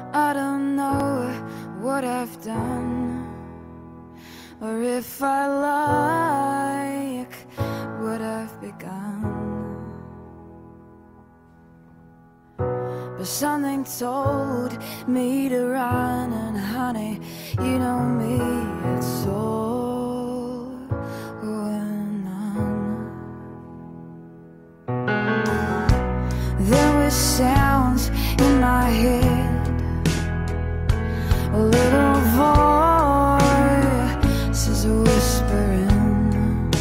I don't know what I've done, or if I like what I've begun, but something told me to run, and honey, you know me, it's all or none. There were sounds in my head, a little voice is whispering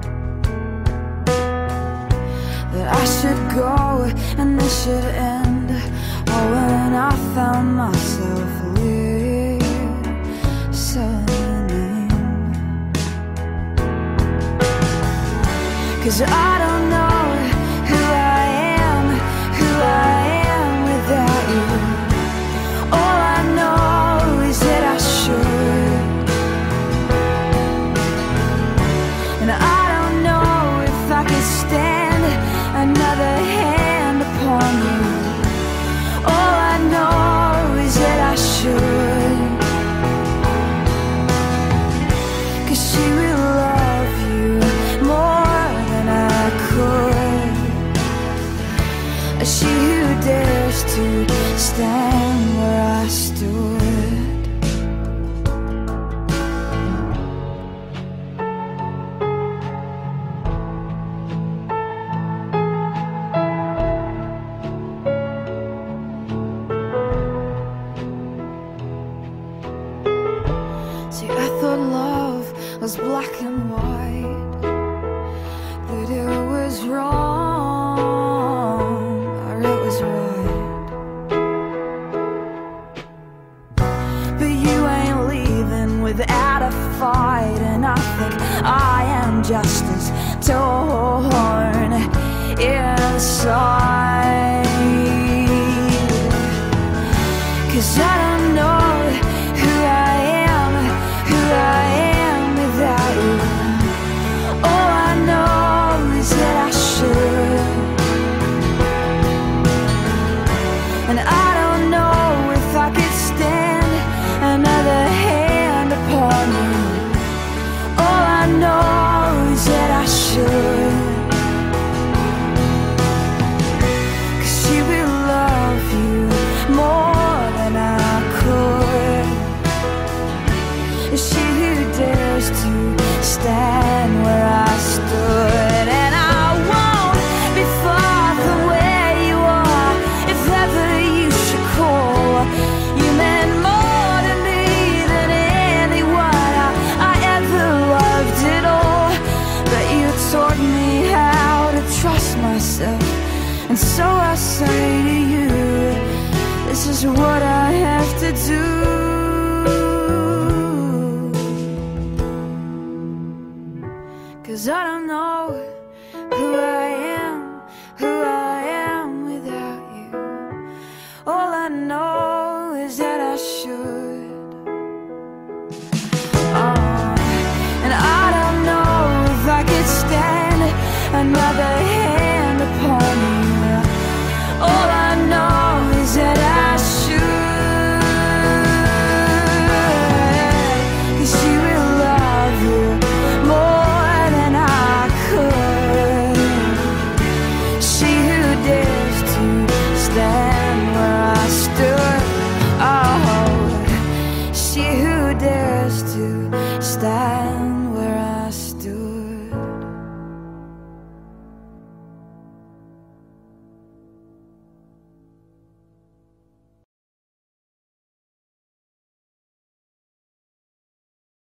that I should go and this should end. Oh, and I found myself listening, 'cause I don't know who I am without you. All I know is that I should, and I don't know if I could stand another hand upon you. All I know is that I should, 'cause she will love you more than I could. She who dares to stand where I stood. See, I thought love was black and white, that it was wrong or it was right. But you ain't leaving without a fight, and I think I am just as torn inside, 'cause I don't know who I am without you. All I know is that I should, and I don't know if I could stand another hand upon you. All I know is that I should, 'cause she will love you more than I could. She who dares to stand where I stood, and I won't be far from where you are if ever you should call. You meant more to me than anyone I ever loved at all, but you taught me how to trust myself, and so I say to you, this is what I have to do.